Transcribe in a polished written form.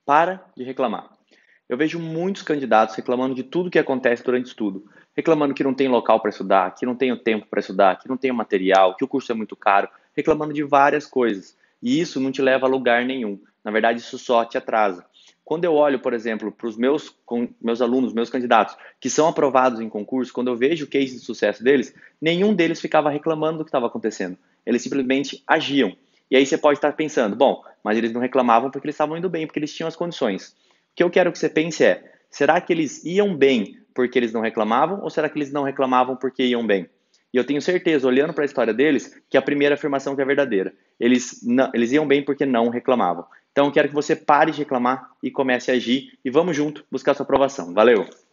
Para de reclamar. Eu vejo muitos candidatos reclamando de tudo que acontece durante o estudo, reclamando que não tem local para estudar, que não tem o tempo para estudar, que não tem o material, que o curso é muito caro, reclamando de várias coisas. E isso não te leva a lugar nenhum. Na verdade, isso só te atrasa. Quando eu olho, por exemplo, para os meus alunos, meus candidatos, que são aprovados em concurso, quando eu vejo o case de sucesso deles, nenhum deles ficava reclamando do que estava acontecendo. Eles simplesmente agiam. E aí você pode estar pensando, bom, mas eles não reclamavam porque eles estavam indo bem, porque eles tinham as condições. O que eu quero que você pense é, será que eles iam bem porque eles não reclamavam ou será que eles não reclamavam porque iam bem? E eu tenho certeza, olhando para a história deles, que a primeira afirmação que é verdadeira. Eles iam bem porque não reclamavam. Então, eu quero que você pare de reclamar e comece a agir e vamos junto buscar sua aprovação. Valeu!